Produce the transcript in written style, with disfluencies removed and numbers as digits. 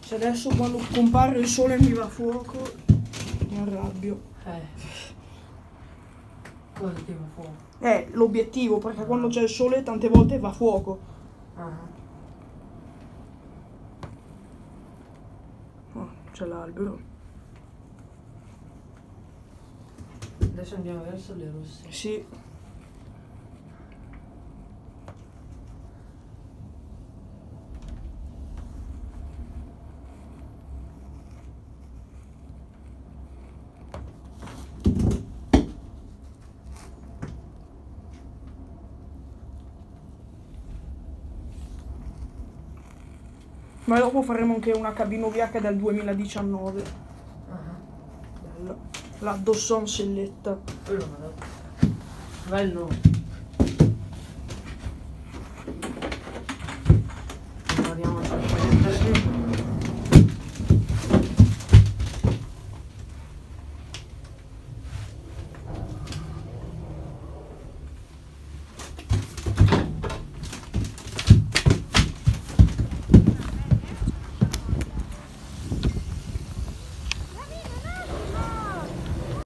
Se adesso quando compare il sole mi va a fuoco, mi arrabbio. Cosa ti va a fuoco? L'obiettivo, perché quando c'è il sole tante volte va a fuoco. Oh, c'è l'albero. Adesso andiamo verso le rosse. Sì. Ma dopo faremo anche una cabina ubriaca del 2019. Bella. La Dosson Selletta. Bello.